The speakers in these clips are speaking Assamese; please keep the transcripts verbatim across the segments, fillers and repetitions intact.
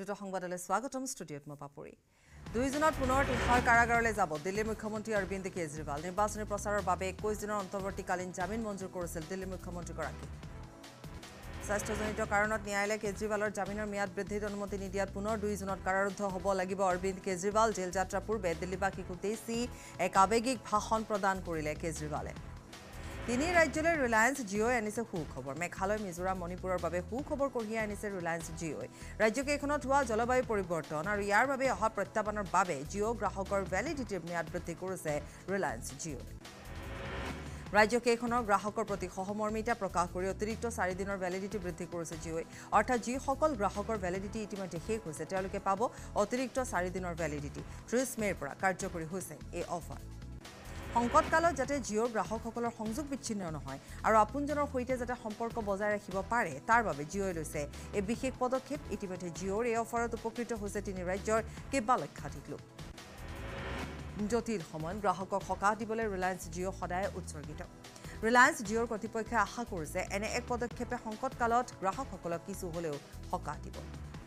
দ্ৰুত সংবাদলৈ স্বাগতম ষ্টুডিঅ'ত মই পাপৰি দুই জুনত পুনৰ তিহাৰ কাৰাগাৰলৈ যাব দিল্লীৰ মুখ্যমন্ত্ৰী অৰবিন্দ কেজৰিৱাল নিৰ্বাচনী প্ৰচাৰৰ বাবে একৈশ দিনৰ অন্তৰ্বৰ্তীকালীন জামিন মঞ্জুৰ কৰিছিল দিল্লীৰ মুখ্যমন্ত্ৰীগৰাকী স্বাস্থ্যজনিত কাৰণত ন্যায়ালয়ে কেজৰিৱালৰ জামিনৰ ম্যাদ বৃদ্ধিৰ অনুমতি নিদিয়াত পুনৰ দুই জুনত কাৰাৰুদ্ধ হ'ব লাগিব অৰবিন্দ কেজৰিৱাল জেল যাত্ৰাৰ পূৰ্বে দিল্লীবাসীক উদ্দেশ্যি এক আৱেগিক ভাষণ প্ৰদান কৰিলে কেজৰিৱালে তিনি ৰাজ্যলৈ ৰিলায়েন্স জিঅ'ই আনিছে সুখবৰ মেঘালয় মিজোৰাম মণিপুৰৰ বাবে সুখবৰ কঢ়িয়াই আনিছে ৰিলায়েন্স জিঅ'ই ৰাজ্যকেইখনত হোৱা জলবায়ু পৰিৱৰ্তন আৰু ইয়াৰ বাবে অহা প্ৰত্যাহ্বানৰ বাবে জিঅ' গ্ৰাহকৰ ভেলিডিটিৰ ম্যাদ বৃদ্ধি কৰিছে ৰিলায়েন্স জিঅ'ই ৰাজ্যকেইখনৰ গ্ৰাহকৰ প্ৰতি সহমৰ্মিতা প্ৰকাশ কৰি অতিৰিক্ত চাৰি দিনৰ ভেলিডিটি বৃদ্ধি কৰিছে জিঅ'ই অৰ্থাৎ যিসকল গ্ৰাহকৰ ভেলিডিটি ইতিমধ্যে শেষ হৈছে তেওঁলোকে পাব অতিৰিক্ত চাৰি দিনৰ ভেলিডিটি ত্ৰিশ মে'ৰ পৰা কাৰ্যকৰী হৈছে এই অফাৰ সংকটকালত যাতে জিঅ'ৰ গ্ৰাহকসকলৰ সংযোগ বিচ্ছিন্ন নহয় আৰু আপোনজনৰ সৈতে যাতে সম্পৰ্ক বজাই ৰাখিব পাৰে তাৰ বাবে জিঅ'ই লৈছে এই বিশেষ পদক্ষেপ ইতিমধ্যে জিঅ'ৰ এই অফাৰত উপকৃত হৈছে তিনি ৰাজ্যৰ কেইবা লক্ষাধিক লোক জটিল সময়ত গ্ৰাহকক সকাহ দিবলৈ ৰিলায়েন্স জিঅ' সদায় উৎসৰ্গিত ৰিলায়েন্স জিঅ'ৰ কৰ্তৃপক্ষই আশা কৰিছে এনে এক পদক্ষেপে সংকটকালত গ্ৰাহকসকলক কিছু হ'লেও সকাহ দিব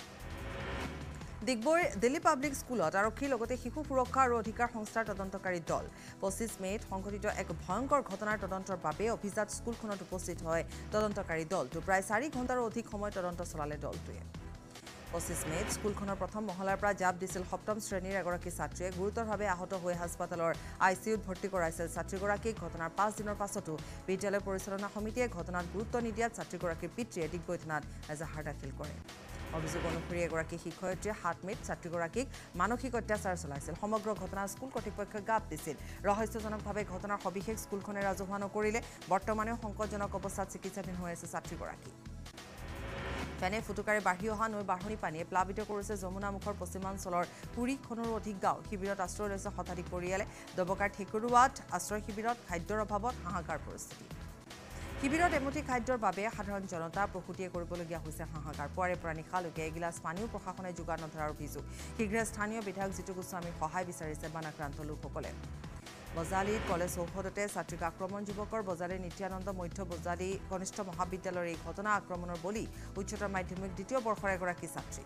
দিগবৈ দিল্লী পাব্লিক স্কুলত আৰক্ষীৰ লগতে শিশু সুৰক্ষা আৰু অধিকাৰ সংস্থাৰ তদন্তকাৰী দল পঁচিছ মে'ত সংঘটিত এক ভয়ংকৰ ঘটনাৰ তদন্তৰ বাবে অভিজাত স্কুলখনত উপস্থিত হয় তদন্তকাৰী দলটো প্ৰায় চাৰি ঘণ্টাৰো অধিক সময় তদন্ত চলালে দলটোৱে পঁচিছ মে'ত স্কুলখনৰ প্ৰথম মহলাৰ পৰা জাপ দিছিল সপ্তম শ্ৰেণীৰ এগৰাকী ছাত্ৰীয়ে গুৰুতৰভাৱে আহত হৈ হাস্পতালৰ আই চি ইউত ভৰ্তি কৰাইছিল ছাত্ৰীগৰাকীক ঘটনাৰ পাঁচ দিনৰ পাছতো বিদ্যালয় পৰিচালনা সমিতিয়ে ঘটনাত গুৰুত্ব নিদিয়াত ছাত্ৰীগৰাকীৰ পিতৃয়ে ডিগবৈ থানাত এজাহাৰ দাখিল কৰে অভিযোগ অনুসৰি এগৰাকী শিক্ষয়িত্ৰীয়ে সাত মে'ত ছাত্ৰীগৰাকীক মানসিক অত্যাচাৰ চলাইছিল সমগ্ৰ ঘটনা স্কুল কৰ্তৃপক্ষই গাপ দিছিল ৰহস্যজনকভাৱে ঘটনাৰ সবিশেষ স্কুলখনে ৰাজহুৱা নকৰিলে বৰ্তমানেও সংকটজনক অৱস্থাত চিকিৎসাধীন হৈ আছে ছাত্ৰীগৰাকী ফেনে ফুটুকাৰে বাঢ়ি অহা নৈ বাঢ়নি পানীয়ে প্লাবিত কৰিছে যমুনামুখৰ পশ্চিমাঞ্চলৰ কুৰিখনৰো অধিক গাঁও শিবিৰত আশ্ৰয় লৈছে শতাধিক পৰিয়ালে দবকাৰ ঠেকুৰুৱাত আশ্ৰয় শিবিৰত খাদ্যৰ অভাৱত হাহাকাৰ পৰিস্থিতি শিবিৰত এমুঠি খাদ্যৰ বাবে সাধাৰণ জনতা প্ৰসূতিয়ে কৰিবলগীয়া হৈছে হাহাকাৰ পুৱাৰে পৰা নিশালৈকে এগিলাচ পানীও প্ৰশাসনে যোগান নধৰাৰ অভিযোগ শীঘ্ৰে স্থানীয় বিধায়ক জিতু গোস্বামীৰ সহায় বিচাৰিছে বানাক্ৰান্ত লোকসকলে বজালীত কলেজ চৌহদতে ছাত্ৰীক আক্ৰমণ যুৱকৰ বজালী নিত্যানন্দ মধ্য বজালী কনিষ্ঠ মহাবিদ্যালয়ৰ এই ঘটনা আক্ৰমণৰ বলি উচ্চতৰ মাধ্যমিক দ্বিতীয় বৰ্ষৰ এগৰাকী ছাত্ৰী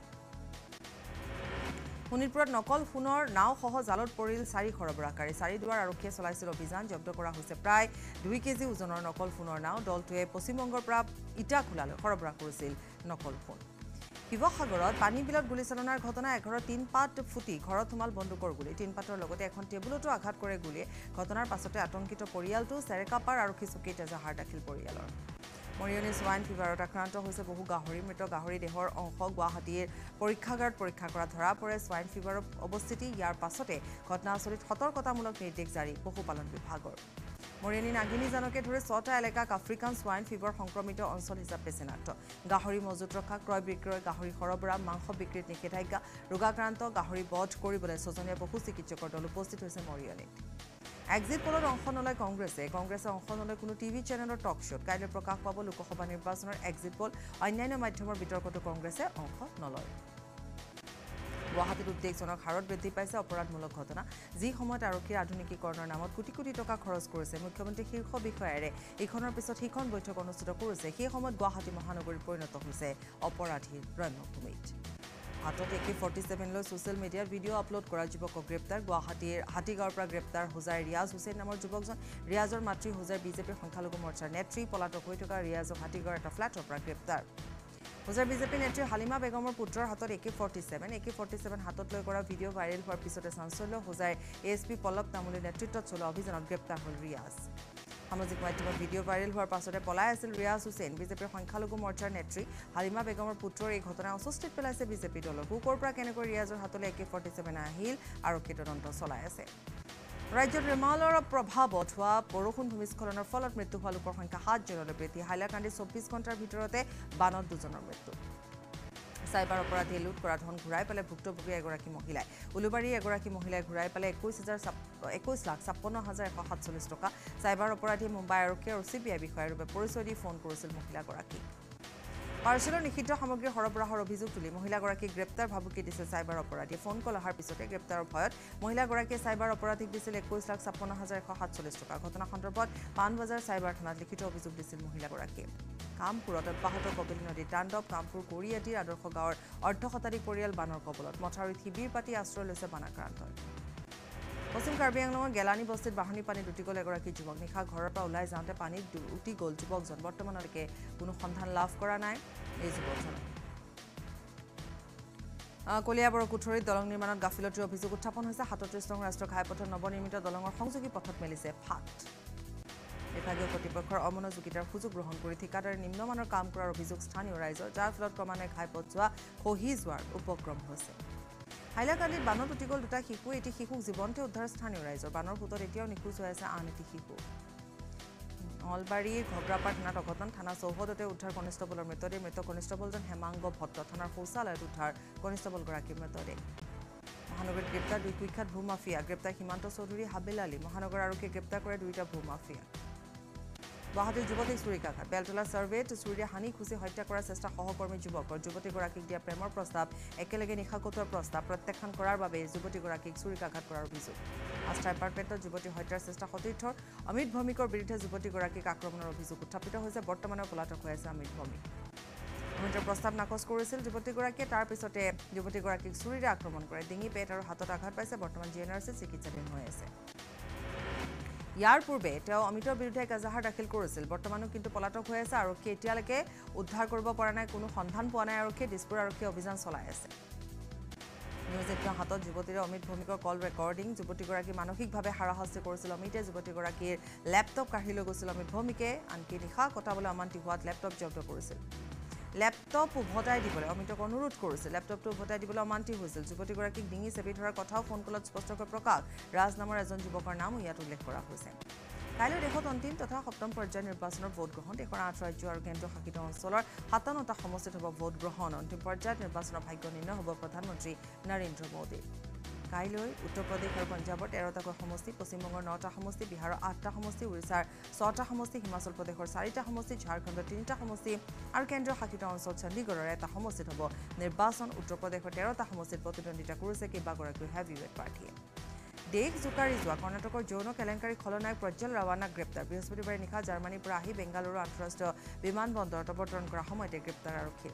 শোণিতপুৰত নকল সোণৰ নাওসহ জালত পৰিল চাৰি সৰবৰাহকাৰী চাৰিদুৱাৰ আৰক্ষীয়ে চলাইছিল অভিযান জব্দ কৰা হৈছে প্ৰায় দুই কেজি ওজনৰ নকল সোণৰ নাও দলটোৱে পশ্চিমবংগৰ পৰা ইটাখোলালৈ সৰবৰাহ কৰিছিল নকল সোণ শিৱসাগৰত পানী বিলত গুলীচালনাৰ ঘটনা এঘৰৰ তিনপাত ফুটি ঘৰত সোমাল বন্দুকৰ গুলী তিনপাতৰ লগতে এখন টেবুলতো আঘাত কৰে গুলীয়ে ঘটনাৰ পাছতে আতংকিত পৰিয়ালটো চেৰেকাপাৰ আৰক্ষী চকীত এজাহাৰ দাখিল পৰিয়ালৰ মৰিয়নি সোৱাইন ফিভাৰত আক্ৰান্ত হৈছে বহু গাহৰি মৃত গাহৰি দেহৰ অংশ গুৱাহাটীৰ পৰীক্ষাগাৰত পৰীক্ষা কৰা ধৰা পৰে সোৱাইন ফিভাৰৰ অৱস্থিতি ইয়াৰ পাছতে ঘটনাস্থলীত সতৰ্কতামূলক নিৰ্দেশ জাৰি পশুপালন বিভাগৰ মৰিয়নি নাগিনীজানকে ধৰি ছটা এলেকাক আফ্ৰিকান সোৱাইন ফিভাৰ সংক্ৰমিত অঞ্চল হিচাপে চিনাক্ত গাহৰি মজুত ৰখা ক্ৰয় বিক্ৰয় গাহৰি সৰবৰাহ মাংস বিক্ৰীত নিষেধাজ্ঞা ৰোগাক্ৰান্ত গাহৰি বধ কৰিবলৈ ছজনীয়া পশু চিকিৎসকৰ দল উপস্থিত হৈছে মৰিয়নিত এক্সিট পোলত অংশ নলয় কংগ্ৰেছে কংগ্ৰেছে অংশ নলয় কোনো টিভি চেনেলৰ টক শ্ব'ত কাইলৈ প্ৰকাশ পাব লোকসভা নিৰ্বাচনৰ এক্সিট পোল অন্যান্য মাধ্যমৰ বিতৰ্কতো কংগ্ৰেছে অংশ নলয় গুৱাহাটীত উদ্বেগজনক হাৰত বৃদ্ধি পাইছে অপৰাধমূলক ঘটনা যি সময়ত আৰক্ষীৰ আধুনিকীকৰণৰ নামত কোটি কোটি টকা খৰচ কৰিছে মুখ্যমন্ত্ৰী শীৰ্ষ বিষয়াৰে ইখনৰ পিছত সিখন বৈঠক অনুষ্ঠিত কৰিছে সেই সময়ত গুৱাহাটী মহানগৰীত পৰিণত হৈছে অপৰাধীৰ ৰণ্যভূমিত হাতত এ কে ফৰ্টি ছেভেন লৈ ছ'চিয়েল মিডিয়াত ভিডিঅ' আপলোড কৰা যুৱকক গ্ৰেপ্তাৰ গুৱাহাটীৰ হাতীগাঁৱৰ পৰা গ্ৰেপ্তাৰ হোজাই ৰিয়াজ হুছেইন নামৰ যুৱকজন ৰিয়াজৰ মাতৃ হোজাই বিজেপিৰ সংখ্যালঘু মৰ্চাৰ নেত্ৰী পলাতক হৈ থকা ৰিয়াজক হাতীগাঁৱৰ এটা ফ্লেটৰ পৰা গ্ৰেপ্তাৰ হোজাৰ বিজেপি নেত্ৰী হালিমা বেগমৰ পুত্ৰৰ হাতত A K forty seven A K forty seven হাতত লৈ কৰা ভিডিঅ' ভাইৰেল হোৱাৰ পিছতে চাঞ্চল্য Hojai A S P Pallav তামুলীৰ নেতৃত্বত চলোৱা অভিযানত গ্ৰেপ্তাৰ হ'ল ৰিয়াজ সামাজিক মাধ্যমত ভিডিঅ' ভাইৰেল হোৱাৰ পাছতে পলাই আছিল ৰিয়াজ হুছেইন বিজেপিৰ সংখ্যালঘু মৰ্চাৰ নেত্ৰী হালিমা বেগমৰ পুত্ৰৰ এই ঘটনাই অস্বস্তিত পেলাইছে বিজেপি দলক ক'ৰ পৰা কেনেকৈ ৰিয়াজৰ হাতলৈ এ কে ফৰ্টি ছেভেন আহিল আৰক্ষী তদন্ত চলাই আছে ৰাজ্যত ৰিমালৰ প্ৰভাৱত হোৱা বৰষুণ ভূমিস্খলনৰ ফলত মৃত্যু হোৱা লোকৰ সংখ্যা সাতজনলৈ বৃদ্ধি হাইলাকান্দি চৌব্বিছ ঘণ্টাৰ ভিতৰতে বানত দুজনৰ মৃত্যু চাইবাৰ অপৰাধীয়ে লুট কৰা ধন ঘূৰাই পালে ভুক্তভোগী এগৰাকী মহিলাই উলুবাৰী এগৰাকী মহিলাই ঘূৰাই পালে একৈছ হাজাৰ একৈছ লাখ ছাপন্ন হাজাৰ এশ সাতচল্লিছ টকা চাইবাৰ অপৰাধীয়ে মুম্বাই আৰক্ষী আৰু চি বি আই বিষয়াৰ ৰূপে পৰিচয় দি ফোন কৰিছিল মহিলাগৰাকীক পাৰ্চেলৰ নিষিদ্ধ সামগ্ৰী সৰবৰাহৰ অভিযোগ তুলি মহিলাগৰাকীক গ্ৰেপ্তাৰ ভাবুকি দিছে চাইবাৰ অপৰাধী ফোন কল অহাৰ পিছতে গ্ৰেপ্তাৰৰ ভয়ত মহিলাগৰাকীয়ে চাইবাৰ অপৰাধীক দিছিল একৈশ লাখ ছাপন্ন হাজাৰ এশ সাতচল্লিছ টকা ঘটনা সন্দৰ্ভত পাণবজাৰ চাইবাৰ থানাত লিখিত অভিযোগ দিছিল মহিলাগৰাকীয়ে কামপুৰত অব্যাহত কপিলী নদীৰ তাণ্ডৱ কামপুৰ কৰিয়াটিৰ আদৰ্শ গাঁৱৰ অৰ্ধ শতাধিক পৰিয়াল বানৰ কবলত মথাউৰিত শিবিৰ পাতি আশ্ৰয় লৈছে বানাক্ৰান্তই পশ্চিম কাৰ্বি আংলঙৰ গেলানী বস্তিত বাঢ়নী পানীত উটি গ'ল এগৰাকী যুৱক নিশা ঘৰৰ পৰা ওলাই যাওঁতে পানীত উটি গ'ল যুৱকজন বৰ্তমানলৈকে কোনো সন্ধান লাভ কৰা নাই এই যুৱকজন কলিয়াবৰৰ কুঠৰিত দলং নিৰ্মাণত গাফিলতিৰ অভিযোগ উত্থাপন হৈছে সাতত্ৰিশ নং ৰাষ্ট্ৰীয় ঘাইপথত নৱনিৰ্মিত দলঙৰ সংযোগী পথত মেলিছে ফাট বিভাগীয় কৰ্তৃপক্ষৰ অমনোযোগিতাৰ সুযোগ গ্ৰহণ কৰি ঠিকাদাৰে নিম্নমানৰ কাম কৰাৰ অভিযোগ স্থানীয় ৰাইজৰ যাৰ ফলত ক্ৰমান্বয়ে ঘাইপথ যোৱা খহি যোৱাৰ উপক্ৰম হৈছে হাইলাকান্দিত বানত উটি গ'ল দুটা শিশু এটি শিশুক জীৱন্তে উদ্ধাৰ স্থানীয় ৰাইজৰ বানৰ সোঁতত এতিয়াও নিখোজ হৈ আছে আন এটি শিশু নলবাৰীৰ ঘগ্ৰাপাৰ থানাত অঘটন থানা চৌহদতে উদ্ধাৰ কনিষ্টবলৰ মৃতদেহ মৃত কনিষ্টবলজন হেমাংগ ভট্ট থানাৰ শৌচালয়ত উদ্ধাৰ কনিষ্টবলগৰাকীৰ মৃতদেহ মহানগৰীত গ্ৰেপ্তাৰ দুই কুখ্যাত ভূমাফিয়া গ্ৰেপ্তাৰ সীমান্ত চৌধুৰী হাবিল আলী মহানগৰ আৰক্ষীয়ে গ্ৰেপ্তাৰ কৰে দুইটা ভূমাফিয়া গুৱাহাটীৰ যুৱতীক চুৰিকাঘাত বেলতলা ছাৰ্ভেত চুৰিৰে হানি খুচি হত্যা কৰাৰ চেষ্টা সহকৰ্মী যুৱকৰ যুৱতীগৰাকীক দিয়া প্ৰেমৰ প্ৰস্তাৱ একেলগে নিশা কটোৱাৰ প্ৰস্তাৱ প্ৰত্যাখ্যান কৰাৰ বাবে যুৱতীগৰাকীক চুৰিকাঘাত কৰাৰ অভিযোগ আস্থা এপাৰ্টমেণ্টত যুৱতী হত্যাৰ চেষ্টা সতীৰ্থৰ অমিত ভৌমিকৰ বিৰুদ্ধে যুৱতীগৰাকীক আক্ৰমণৰ অভিযোগ উত্থাপিত হৈছে বৰ্তমানৰ পলাতক হৈ আছে অমিত ভৌমিক অমিতৰ প্ৰস্তাৱ নাকচ কৰিছিল যুৱতীগৰাকীয়ে তাৰ পিছতে যুৱতীগৰাকীক চুৰিৰে আক্ৰমণ কৰে ডিঙি পেট আৰু হাতত আঘাত পাইছে বৰ্তমান জি এন আৰ চিত চিকিৎসাধীন হৈ আছে ইয়াৰ পূৰ্বে তেওঁ অমিতৰ বিৰুদ্ধে এক এজাহাৰ দাখিল কৰিছিল বৰ্তমানো কিন্তু পলাতক হৈ আছে আৰক্ষীয়ে এতিয়ালৈকে উদ্ধাৰ কৰিব পৰা নাই কোনো সন্ধান পোৱা নাই আৰক্ষীয়ে দিছপুৰ আৰক্ষীয়ে অভিযান চলাই আছে নিউজ এইটিনৰ হাতত যুৱতীৰে অমিত ভৌমিকৰ কল ৰেকৰ্ডিং যুৱতীগৰাকী মানসিকভাৱে হাৰাশাস্তি কৰিছিল অমিতে যুৱতীগৰাকীৰ লেপটপ কাঢ়ি লৈ গৈছিল অমিত ভৌমিকে আনকি নিশা কটাবলৈ অমান্তি হোৱাত লেপটপ জব্দ কৰিছিল লেপটপ উভতাই দিবলৈ অমিতক অনুৰোধ কৰিছিল লেপটপটো উভতাই দিবলৈ অমান্তি হৈছিল যুৱতীগৰাকীক ডিঙি চেপি ধৰাৰ কথাও ফোন কলত স্পষ্টকৈ প্ৰকাশ ৰাজ নামৰ এজন যুৱকৰ নাম ইয়াত উল্লেখ কৰা হৈছে কাইলৈ দেশত অন্তিম তথা সপ্তম পৰ্যায়ৰ নিৰ্বাচনৰ ভোটগ্ৰহণ দেশৰ আঠ ৰাজ্য আৰু কেন্দ্ৰীয় শাসিত অঞ্চলৰ সাতাৱন্নটা সমষ্টিত হ'ব ভোটগ্ৰহণ অন্তিম পৰ্যায়ত নিৰ্বাচনৰ ভাগ্য নিৰ্ণয় হ'ব প্ৰধানমন্ত্ৰী নৰেন্দ্ৰ মোদী কাইলৈ উত্তৰ প্ৰদেশ আৰু পঞ্জাৱৰ তেৰটাকৈ সমষ্টি পশ্চিমবংগৰ নটা সমষ্টি বিহাৰৰ আঠটা সমষ্টি উৰিষ্যাৰ ছটা সমষ্টি হিমাচল প্ৰদেশৰ চাৰিটা সমষ্টি ঝাৰখণ্ডৰ তিনিটা সমষ্টি আৰু কেন্দ্ৰীয় শাসিত অঞ্চল চণ্ডীগড়ৰ এটা সমষ্টিত হ'ব নিৰ্বাচন উত্তৰ প্ৰদেশৰ তেৰটা সমষ্টিত প্ৰতিদ্বন্দ্বিতা কৰিছে কেইবাগৰাকীও হেভিৱেট প্ৰাৰ্থীয়ে দেশ জোকাৰি যোৱা কৰ্ণাটকৰ যৌন কেলেংকাৰী খলনায়ক প্ৰজ্জ্বল ৰাৱানাক গ্ৰেপ্তাৰ বৃহস্পতিবাৰে নিশা জাৰ্মানীৰ পৰা আহি বেংগালুৰু আন্তঃৰাষ্ট্ৰীয় বিমানবন্দৰত অৱতৰণ কৰাৰ সময়তে গ্ৰেপ্তাৰ আৰক্ষী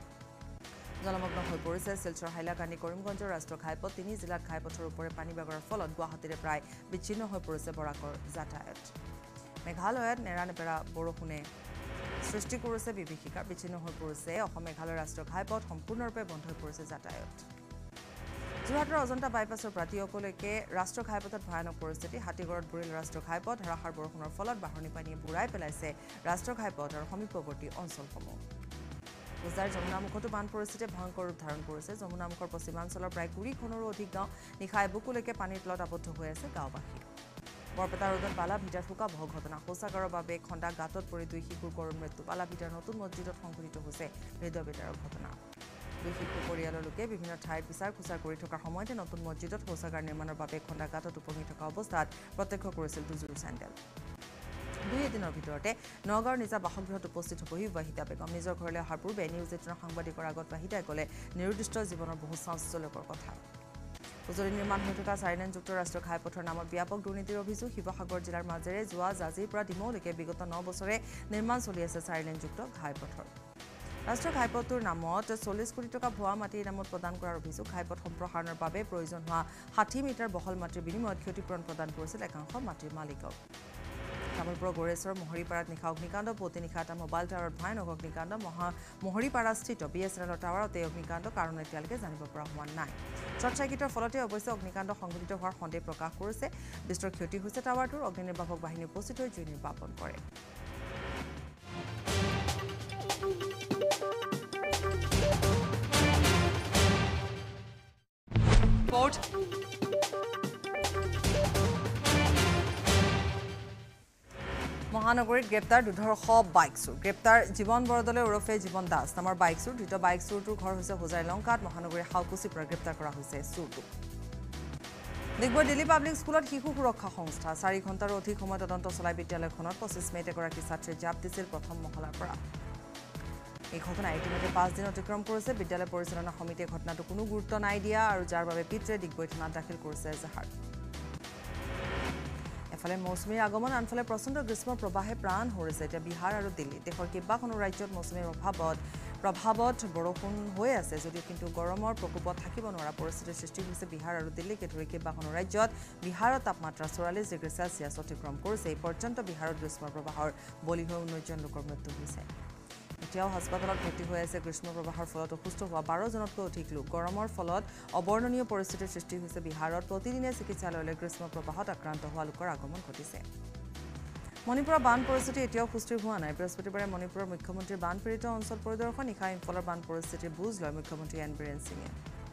জলমগ্ন হৈ পৰিছে শিলচৰ হাইলাকান্দি কৰিমগঞ্জৰ ৰাষ্ট্ৰীয় ঘাইপথ তিনি জিলাত ঘাইপথৰ ওপৰে পানী বাগৰাৰ ফলত গুৱাহাটীৰে প্ৰায় বিচ্ছিন্ন হৈ পৰিছে বৰাকৰ যাতায়াত মেঘালয়ত নেৰানেপেৰা বৰষুণে সৃষ্টি কৰিছে বিভীষিকা বিচ্ছিন্ন হৈ পৰিছে অসম মেঘালয় ৰাষ্ট্ৰীয় ঘাইপথ সম্পূৰ্ণৰূপে বন্ধ হৈ পৰিছে যাতায়াত যোৰহাটৰ অজন্তা বাইপাছৰ পৰা টিয়কলৈকে ৰাষ্ট্ৰীয় ঘাইপথত ভয়ানক পৰিস্থিতি হাতীগড়ত বুৰিল ৰাষ্ট্ৰীয় ঘাইপথ ধাৰাসাৰ বৰষুণৰ ফলত বাঢ়নী পানীয়ে বুৰাই পেলাইছে ৰাষ্ট্ৰীয় ঘাইপথ আৰু সমীপৱৰ্তী অঞ্চলসমূহ উজাৰ যমুনামুখতো বান পৰিস্থিতিয়ে ভয়ংকৰ ৰূপ ধাৰণ কৰিছে যমুনামুখৰ পশ্চিমাঞ্চলৰ প্ৰায় কুৰিখনৰো অধিক গাঁও নিশা এবুকুলৈকে পানীৰ তলত আবদ্ধ হৈ আছে গাঁওবাসী বৰপেটা ৰোডত বালা ভিটাৰ শোকাবহ ঘটনা শৌচাগাৰৰ বাবে খন্দা গাঁতত পৰি দুই শিশুৰ কৰুণ মৃত্যু বালা ভিটাৰ নতুন মছজিদত সংঘটিত হৈছে হৃদয়বিদাৰক ঘটনা দুই শিশু পৰিয়ালৰ লোকে বিভিন্ন ঠাইত বিচাৰ খোচাৰ কৰি থকাৰ সময়তে নতুন মছজিদত শৌচাগাৰ নিৰ্মাণৰ বাবে খন্দা গাঁতত উপঙি থকা অৱস্থাত প্ৰত্যক্ষ কৰিছিল দুযোৰ চেণ্ডেল দুই এদিনৰ ভিতৰতে নগাঁৱৰ নিজা বাসগৃহত উপস্থিত হ'বহি ৱাহিদা বেগম নিজৰ ঘৰলৈ অহাৰ পূৰ্বে নিউজ এইটিনৰ সাংবাদিকৰ আগত ৱাহিদাই ক'লে নিৰুদ্দিষ্ট জীৱনৰ বহু চাঞ্চল্যকৰ কথা উজলি নিৰ্মাণ হৈ থকা চাৰিলেনযুক্ত ৰাষ্ট্ৰীয় ঘাইপথৰ নামত ব্যাপক দুৰ্নীতিৰ অভিযোগ শিৱসাগৰ জিলাৰ মাজেৰে যোৱা জাজিৰ পৰা ডিমৌলৈকে বিগত ন বছৰে নিৰ্মাণ চলি আছে চাৰিলেনযুক্ত ঘাইপথৰ ৰাষ্ট্ৰীয় ঘাইপথটোৰ নামত চল্লিছ কোটি টকা ভুৱা মাটিৰ নামত প্ৰদান কৰাৰ অভিযোগ ঘাইপথ সম্প্ৰসাৰণৰ বাবে প্ৰয়োজন হোৱা ষাঠি মিটাৰ বহল মাটিৰ বিনিময়ত ক্ষতিপূৰণ প্ৰদান কৰিছিল একাংশ মাটিৰ মালিকক তামোলপুৰৰ গড়েশ্বৰ মহৰীপাৰাত নিশা অগ্নিকাণ্ড পুৱতি নিশা এটা মোবাইল টাৱাৰত ভয়ানক অগ্নিকাণ্ড মহা মহৰীপাৰাস্থিত বি এছ এন এলৰ টাৱাৰত এই অগ্নিকাণ্ড কাৰণ এতিয়ালৈকে জানিব পৰা হোৱা নাই শ্বৰ্ট চাৰ্কিটৰ ফলতে অৱশ্যে অগ্নিকাণ্ড সংঘটিত হোৱাৰ সন্দেহ প্ৰকাশ কৰিছে বিস্তৰ ক্ষতি হৈছে টাৱাৰটোৰ অগ্নি নিৰ্বাপক বাহিনী উপস্থিত হৈ জুই নিৰ্বাপন কৰে মহানগৰীত গ্ৰেপ্তাৰ দুধৰ্ষ বাইক চোৰ গ্ৰেপ্তাৰ জীৱন বৰদলৈ ওৰফে জীৱন দাস নামৰ বাইক চোৰ ধৃত বাইক চোৰটোৰ ঘৰ হৈছে হোজাই লংকাত মহানগৰীৰ হাউকুচিৰ পৰা গ্ৰেপ্তাৰ কৰা হৈছে চোৰটোক ডিগবৈ দিল্লী পাব্লিক স্কুলত শিশু সুৰক্ষা সংস্থা চাৰি ঘণ্টাৰো অধিক সময় তদন্ত চলাই বিদ্যালয়খনত পঁচিছ মে'ত এগৰাকী ছাত্ৰীয়ে জাপ দিছিল প্ৰথম মহলাৰ পৰা এই ঘটনা ইতিমধ্যে পাঁচ দিন অতিক্ৰম কৰিছে বিদ্যালয় পৰিচালনা সমিতিয়ে ঘটনাটো কোনো গুৰুত্ব নাই দিয়া আৰু যাৰ বাবে পিতৃয়ে ডিগবৈ থানাত দাখিল কৰিছে এজাহাৰ এফালে মৌচুমীৰ আগমন আনফালে প্ৰচণ্ড গ্ৰীষ্ম প্ৰবাহে প্ৰাণ হৰিছে এতিয়া বিহাৰ আৰু দিল্লী দেশৰ কেইবাখনো ৰাজ্যত মৌচুমীৰ প্ৰভাৱত প্ৰভাৱত বৰষুণ হৈ আছে যদিও কিন্তু গৰমৰ প্ৰকোপত থাকিব নোৱাৰা পৰিস্থিতিৰ সৃষ্টি হৈছে বিহাৰ আৰু দিল্লীকে ধৰি কেইবাখনো ৰাজ্যত বিহাৰৰ তাপমাত্ৰা চৌৰাল্লিছ ডিগ্ৰী চেলছিয়াছ অতিক্ৰম কৰিছে এই পৰ্যন্ত বিহাৰত গ্ৰীষ্ম প্ৰবাহৰ বলি হৈ ঊনৈছজন লোকৰ মৃত্যু হৈছে এতিয়াও হাস্পতালত ভৰ্তি হৈ আছে গ্ৰীষ্ম প্ৰবাহৰ ফলত অসুস্থ হোৱা বাৰ জনতকৈ অধিক লোক গৰমৰ ফলত অবৰ্ণনীয় পৰিস্থিতিৰ সৃষ্টি হৈছে বিহাৰত প্ৰতিদিনে চিকিৎসালয়লৈ গ্ৰীষ্ম প্ৰবাহত আক্ৰান্ত হোৱা লোকৰ আগমন ঘটিছে মণিপুৰৰ বান পৰিস্থিতি এতিয়াও সুস্থিৰ হোৱা নাই বৃহস্পতিবাৰে মণিপুৰৰ মুখ্যমন্ত্ৰীৰ বানপীড়িত অঞ্চল পৰিদৰ্শন নিশা ইম্ফলৰ বান পৰিস্থিতিৰ বুজ লয় মুখ্যমন্ত্ৰী এন বীৰেন সিঙে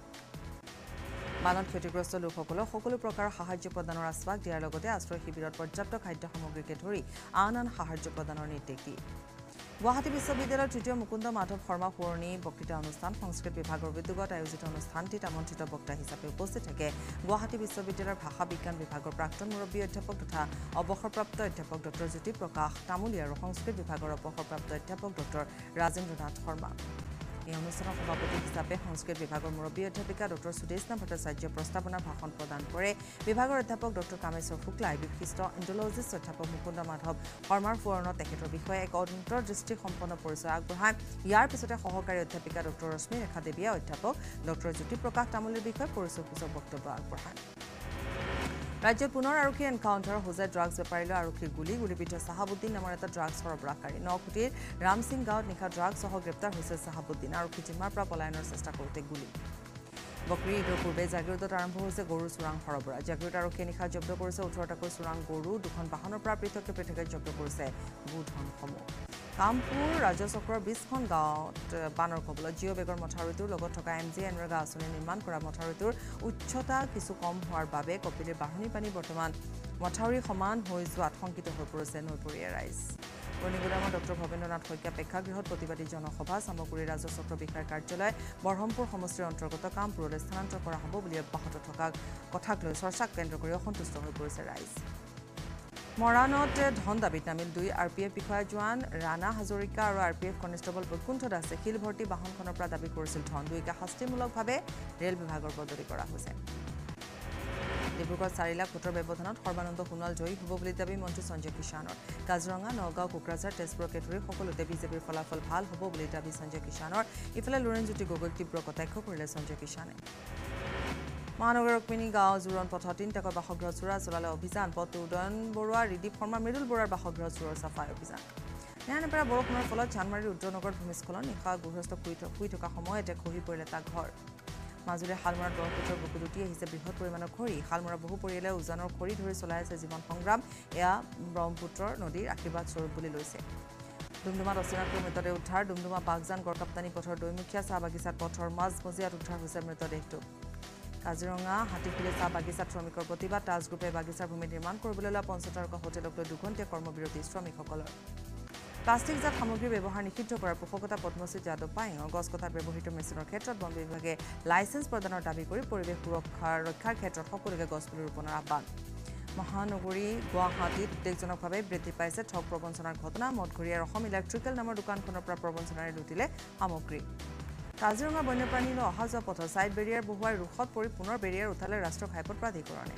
বানত ক্ষতিগ্ৰস্ত লোকসকলক সকলো প্ৰকাৰৰ সাহায্য প্ৰদানৰ আশ্বাস দিয়াৰ লগতে আশ্ৰয় শিবিৰত পৰ্যাপ্ত খাদ্য সামগ্ৰীকে ধৰি আন আন সাহায্য প্ৰদানৰ নিৰ্দেশ দিয়ে গুৱাহাটী বিশ্ববিদ্যালয়ৰ তৃতীয় মুকুন্দ মাধৱ শৰ্মা পুৰণি বক্তৃতা অনুষ্ঠান সংস্কৃত বিভাগৰ উদ্যোগত আয়োজিত অনুষ্ঠানটিত আমন্ত্ৰিত বক্তা হিচাপে উপস্থিত থাকে গুৱাহাটী বিশ্ববিদ্যালয়ৰ ভাষা বিজ্ঞান বিভাগৰ প্ৰাক্তন মুৰব্বী অধ্যাপক তথা অৱসৰপ্ৰাপ্ত অধ্যাপক ডক্টৰ জ্যোতি প্ৰকাশ তামুলী আৰু সংস্কৃত বিভাগৰ অৱসৰপ্ৰাপ্ত অধ্যাপক ডক্টৰ ৰাজেন্দ্ৰনাথ শৰ্মা এই অনুষ্ঠানৰ সভাপতি হিচাপে সংস্কৃত বিভাগৰ মুৰব্বী অধ্যাপিকা ডক্টৰ সুদেশনা ভট্টাচাৰ্য প্ৰস্তাৱনাৰ ভাষণ প্ৰদান কৰে বিভাগৰ অধ্যাপক ডক্টৰ কামেশ্বৰ শুক্লাই বিশিষ্ট ইণ্ডোলজিষ্ট অধ্যাপক মুকুন্দ মাধৱ শৰ্মাৰ ফুৰণত তেখেতৰ বিষয়ে এক অন্তৰ্দৃষ্টি সম্পন্ন পৰিচয় আগবঢ়ায় ইয়াৰ পিছতে সহকাৰী অধ্যাপিকা ডক্টৰ ৰশ্মি ৰেখা দেৱীয়ে অধ্যাপক ডক্টৰ জ্যোতি প্ৰকাশ তামুলীৰ বিষয়ে পৰিচয়সূচক বক্তব্য আগবঢ়ায় ৰাজ্যত পুনৰ আৰক্ষীৰ এনকাউণ্টাৰ হোজাই ড্ৰাগছ বেপাৰীলৈ আৰক্ষীৰ গুলী গুলীবিদ্ধ চাহাবুদ্দিন নামৰ এটা ড্ৰাগছ সৰবৰাহকাৰী নখুটিৰ ৰামসিং গাঁৱত নিশা ড্ৰাগছসহ গ্ৰেপ্তাৰ হৈছে চাহাবুদ্দিন আৰক্ষী জিম্মাৰ পৰা পলায়নৰ চেষ্টা কৰোঁতে গুলী বকৰি ঈদৰ পূৰ্বে জাগিৰোডত আৰম্ভ হৈছে গৰু চোৰাং সৰবৰাহ জাগিৰোড আৰক্ষীয়ে নিশা জব্দ কৰিছে ওঠৰটাকৈ চোৰাং গৰু দুখন বাহনৰ পৰা পৃথকে পৃথকে জব্দ কৰিছে গোধনসমূহ কামপুৰ ৰাজচক্ৰৰ বিছখন গাঁৱত বানৰ কবলত জিঅ' বেগৰ মথাউৰিটোৰ লগত থকা এম জি এনৰেগা আঁচনি নিৰ্মাণ কৰা মথাউৰিটোৰ উচ্চতা কিছু কম হোৱাৰ বাবে কপিলীৰ বাঢ়নী পানী বৰ্তমান মথাউৰি সমান হৈ যোৱাত শংকিত হৈ পৰিছে নৈপৰীয়া ৰাইজ বৰ্ণিগুদামৰ ডক্টৰ ভৱেন্দ্ৰনাথ শইকীয়া প্ৰেক্ষাগৃহত প্ৰতিবাদী জনসভা চামগুৰি ৰাজচক্ৰ বিষয়াৰ কাৰ্যালয় বৰহমপুৰ সমষ্টিৰ অন্তৰ্গত কামপুৰলৈ স্থানান্তৰ কৰা হ'ব বুলি অব্যাহত থকা কথাক লৈ চৰ্চাক কেন্দ্ৰ কৰি অসন্তুষ্ট হৈ পৰিছে ৰাইজ মৰাণত ধন দাবীত নামিল দুই আৰ পি এফ বিষয়া জোৱান ৰাণা হাজৰিকা আৰু R P F constable Baikuntha দাসে শিল ভৰ্তি বাহনখনৰ পৰা দাবী কৰিছিল ধন দুয়োকে শাস্তিমূলকভাৱে ৰেল বিভাগৰ বদলি কৰা হৈছে ডিব্ৰুগড়ত চাৰি লাখ ভোটৰ ব্যৱধানত সৰ্বানন্দ সোণোৱাল জয়ী হ'ব বুলি দাবী মন্ত্ৰী সঞ্জয় কিষাণৰ কাজিৰঙা নগাঁও কোকৰাঝাৰ তেজপুৰকে ধৰি সকলোতে বিজেপিৰ ফলাফল ভাল হ'ব বুলি দাবী সঞ্জয় কিষাণৰ ইফালে লুৰেণজ্যোতি গগৈক তীব্ৰ কটাক্ষ কৰিলে সঞ্জয় কিষাণে মহানগৰ ৰুক্মিণী গাঁও জোৰণ পথত তিনিটাকৈ বাসগৃহ চোৰা চলালে অভিযান পথটো উদয়ন বৰুৱা ৰিদীপ শৰ্মা মৃদুল বৰুৱাৰ বাসগৃহ চোৰৰ চাফাই অভিযান নেৰানেপেৰা বৰষুণৰ ফলত চানমাৰীৰ উদ্ৰনগৰত ভূমিস্খলন নিশা গৃহস্থ শুই থকা সময়তে খহি পৰিলে এটা ঘৰ মাজুলীৰ শালমৰাত ব্ৰহ্মপুত্ৰৰ বুকুত উটি আহিছে বৃহৎ পৰিমাণৰ খৰি শালমৰা বহু পৰিয়ালে উজানৰ খৰি ধৰি চলাই আছে জীৱন সংগ্ৰাম এয়া ব্ৰহ্মপুত্ৰৰ নদীৰ আশীৰ্বাদ স্বৰূপ বুলি লৈছে ডুমডুমাত অচিনাক্ত মৃতদেহ উদ্ধাৰ ডুমডুমা বাগজান গড়কাপ্তানী পথৰ দৈমুখীয়া চাহ বাগিচাত পথৰ মাজমজিয়াত উদ্ধাৰ হৈছে মৃতদেহটো কাজিৰঙা হাতীখুলি চাহ বাগিচাত শ্ৰমিকৰ প্ৰতিবাদ টাজ গ্ৰুপে বাগিচাৰ ভূমি নিৰ্মাণ কৰিবলৈ লোৱা পঞ্চতাৰকা হোটেলক লৈ দুঘণ্টীয়া কৰ্মবিৰতি শ্ৰমিকসকলৰ প্লাষ্টিকজাত সামগ্ৰী ব্যৱহাৰ নিষিদ্ধ কৰাৰ পোষকতা পদ্মশ্ৰী যাদৱ পায়েঙৰ গছ কটাত ব্যৱহৃত মেচিনৰ ক্ষেত্ৰত বন বিভাগে লাইচেন্স প্ৰদানৰ দাবী কৰি পৰিৱেশ সুৰক্ষাৰ ৰক্ষাৰ ক্ষেত্ৰত সকলোকে গছপুলি ৰোপণৰ আহ্বান মহানগৰী গুৱাহাটীত উদ্বেগজনকভাৱে বৃদ্ধি পাইছে ঠগ প্ৰবঞ্চনাৰ ঘটনা মঠঘৰীয়াৰ অসম ইলেক্ট্ৰিকেল নামৰ দোকানখনৰ পৰা প্ৰবঞ্চনাৰে লুটিলে সামগ্ৰী কাজিৰঙা বন্যপ্ৰাণীলৈ অহা যোৱা পথৰ ছাইড বেৰিয়াৰ বহুৱাই ৰোষত পৰি পুনৰ বেৰিয়াৰ উঠালে ৰাষ্ট্ৰীয় ঘাইপথ প্ৰাধিকৰণে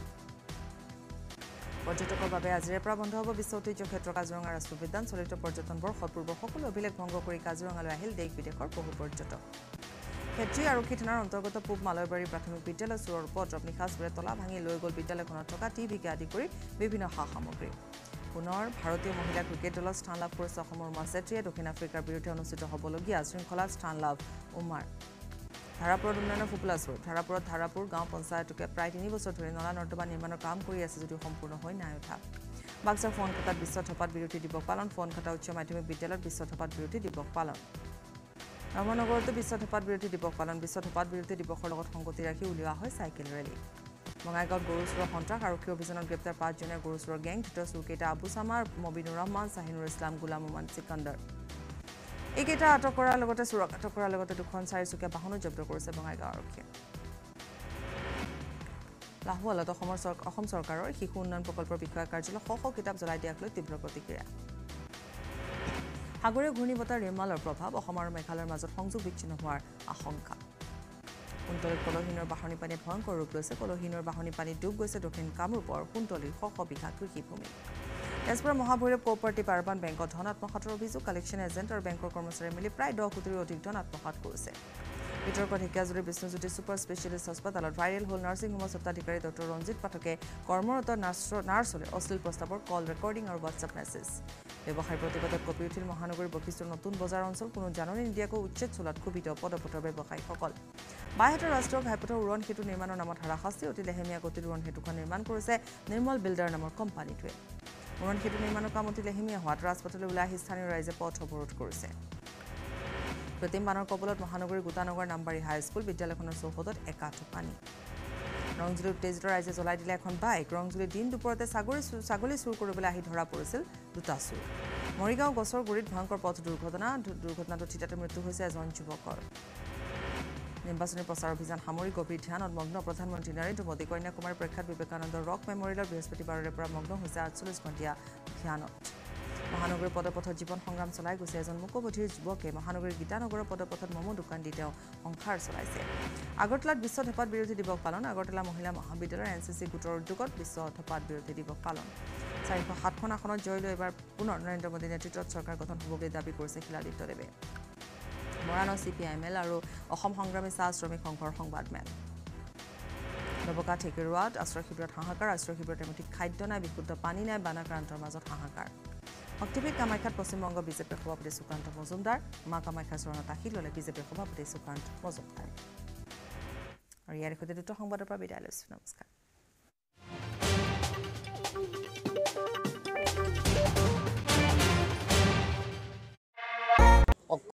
পৰ্যটকৰ বাবে আজিৰে পৰা বন্ধ হ'ব বিশ্ব ঐতিহ্য ক্ষেত্ৰ কাজিৰঙা ৰাষ্ট্ৰীয় উদ্যান চলিত পৰ্যটন বৰ্ষত পূৰ্বৰ সকলো অভিলেখ ভংগ কৰি কাজিৰঙালৈ আহিল দেশ বিদেশৰ বহু পৰ্যটক ক্ষেত্ৰী আৰক্ষী থানাৰ অন্তৰ্গত পূব মালয়বাৰী প্ৰাথমিক বিদ্যালয় চোৰৰ উপদ্ৰৱ নিশা চোৰে তলা ভাঙি লৈ গ'ল বিদ্যালয়খনত থকা টিভিকে আদি কৰি বিভিন্ন সা সামগ্ৰী পুনৰ ভাৰতীয় মহিলা ক্ৰিকেট দলত স্থান লাভ কৰিছে অসমৰ উমা চেত্ৰীয়ে দক্ষিণ আফ্ৰিকাৰ বিৰুদ্ধে অনুষ্ঠিত হ'বলগীয়া শৃংখলাত স্থান লাভ উমাৰ ধাৰাপুৰত উন্নয়নৰ ফুপুলা স্বৰূপ ধাৰাপুৰত ধাৰাপুৰ গাঁও পঞ্চায়তকে প্ৰায় তিনি বছৰ ধৰি নলা নৰ্দমা নিৰ্মাণৰ কাম কৰি আছে যদিও সম্পূৰ্ণ হৈ নাই উঠা বাক্সাৰ ফোন খাতাত বিশ্ব ধপাত বিৰোধী দিৱস পালন ফোন খাতা উচ্চ মাধ্যমিক বিদ্যালয়ত বিশ্ব ধপাত বিৰোধী দিৱস পালন ধৰ্মনগৰতো বিশ্ব ধপাত বিৰোধী দিৱস পালন বিশ্ব ধপাত বিৰোধী দিৱসৰ লগত সংগতি ৰাখি উলিওৱা হয় চাইকেল ৰেলী বঙাইগাঁৱত গৰু চোৰৰ সন্ত্ৰাস আৰক্ষী অভিযানত গ্ৰেপ্তাৰ পাঁচজনীয়া গৰু চোৰৰ গেং ধৃত চোৰকেইটা আবু চামাৰ মবিনুৰ ৰহমান চাহিনুৰ ইছলাম গুলাম উমান চিকাণ্ডাৰ এইকেইটা আটক কৰাৰ লগতে চোৰক আটক কৰাৰ লগতে দুখন চাৰিচকীয়া বাহনো জব্দ কৰিছে বঙাইগাঁও আৰক্ষীয়ে লাহোৱালত অসমৰ অসম চৰকাৰৰ শিশু উন্নয়ন প্ৰকল্পৰ বিষয়া কাৰ্যালয় শ শ কিতাপ জ্বলাই দিয়াক লৈ তীব্ৰ প্ৰতিক্ৰিয়া সাগৰীয় ঘূৰ্ণীবতাহ ৰিমালৰ প্ৰভাৱ অসম আৰু মেঘালয়ৰ মাজত সংযোগ বিচ্ছিন্ন হোৱাৰ আশংকা কুন্তলীত কলহীনৰ বাঢ়নী পানীয়ে ভয়ংকৰ ৰূপ লৈছে কলহীনৰ বাঢ়নী পানীত ডুব গৈছে দক্ষিণ কামৰূপৰ কুন্তলীৰ শ শ বিঘা কৃষিভূমি তেজপুৰৰ মহাভৈৰৱ কোঅপাৰেটিভ আৰবান বেংকত ধন আত্মসাতৰ অভিযোগ কালেকশ্যন এজেণ্ট আৰু বেংকৰ কৰ্মচাৰীয়ে মিলি প্ৰায় দহ কোটিৰো অধিক ধন আত্মসাত কৰিছে বিতৰ্কত ঢেকিয়াজুৰি বিষ্ণুজ্যোতি ছুপাৰ স্পেচিয়েলিষ্ট হাস্পতালত ভাইৰেল হ'ল নাৰ্ছিং হোমৰ স্বত্বাধিকাৰী ডক্টৰ ৰঞ্জিত পাঠকে কৰ্মৰত নাৰ্ছলৈ অশ্লীল প্ৰস্তাৱৰ কল ৰেকৰ্ডিং আৰু হোৱাটছআপ মেছেজ ব্যৱসায় প্ৰতিবাদত কঁপি উঠিল মহানগৰীৰ বশিষ্ঠৰ নতুন বজাৰ অঞ্চল কোনো জাননী নিদিয়াকৈ উচ্ছেদ চলোৱাত ক্ষোভিত পদপথৰ ব্যৱসায়ীসকল বাইহাটৰ ৰাষ্ট্ৰীয় ঘাইপথৰ উৰণ সেতু নিৰ্মাণৰ নামত হাৰাশাস্তি অতি লেহেমীয়া গতিত উৰণ সেতুখন নিৰ্মাণ কৰিছে নিৰ্মল বিল্ডাৰ নামৰ কোম্পানীটোৱে উৰণ সেতু নিৰ্মাণৰ কাম অতি লেহেমীয়া হোৱাত ৰাজপথলৈ ওলাই আহি স্থানীয় ৰাইজে পথ অৱৰোধ কৰিছে কৃত্ৰিম বানৰ কবলত মহানগৰীৰ গোটানগৰ নামবাৰী হাইস্কুল বিদ্যালয়খনৰ চৌহদত একাঠো পানী ৰংজুলি উত্তেজিত ৰাইজে জ্বলাই দিলে এখন বাইক ৰংজুলি দিন দুপৰতে ছাগলী ছাগলী চুৰ কৰিবলৈ আহি ধৰা পৰিছিল দুটা চুৰ মৰিগাঁও গছৰ গুৰিত ভয়ংকৰ পথ দুৰ্ঘটনা দুৰ্ঘটনাটোত থিতাতে মৃত্যু হৈছে এজন যুৱকৰ নিৰ্বাচনী প্ৰচাৰ অভিযান সামৰি গভীৰ ধ্যানত মগ্ন প্ৰধানমন্ত্ৰী নৰেন্দ্ৰ মোদী কন্যাকুমাৰীৰ প্ৰখ্যাত বিবেকানন্দ ৰক মেমৰিয়েলৰ বৃহস্পতিবাৰৰে পৰা মগ্ন হৈছে আঠচল্লিছ ঘণ্টীয়া ধ্যানত মহানগৰীৰ পদপথত জীৱন সংগ্ৰাম চলাই গৈছে এজন মুকবধিৰ যুৱকে মহানগৰীৰ গীতানগৰৰ পদপথত মমো দোকান দি তেওঁ সংসাৰ চলাইছে আগৰতলাত বিশ্ব ধপাত বিৰোধী দিৱস পালন আগৰতলা মহিলা মহাবিদ্যালয়ৰ এন চি চি গোটৰ উদ্যোগত বিশ্ব ধপাত বিৰোধী দিৱস পালন চাৰিশ সাতখন আসনত জয় লৈ এবাৰ পুনৰ নৰেন্দ্ৰ মোদীৰ নেতৃত্বত চৰকাৰ গঠন হ'ব বুলি দাবী কৰিছে শিলাদিত্যদেৱে মৰাণৰ C P I M L আৰু অসম সংগ্ৰামী চাহ শ্ৰমিক সংঘৰ সংবাদমেল নৱকা ঠেকেৰুৱাত আশ্ৰয় শিবিৰত হাহাকাৰ আশ্ৰয় শিবিৰত এমুঠি খাদ্য নাই বিশুদ্ধ পানী নাই বানাক্ৰান্তৰ মাজত হাহাকাৰ শক্তিপীঠ কামাখ্যাত পশ্চিমবংগ বিজেপিৰ সভাপতি সুকান্ত মজুমদাৰ মা কামাখ্যাৰ চৰণত আশীষ ল'লে বিজেপিৰ সভাপতি সুকান্ত মজুমদাৰ আৰু ইয়াৰ সৈতে দুটা সংবাদৰ পৰা বিদায় লৈছোঁ নমস্কাৰ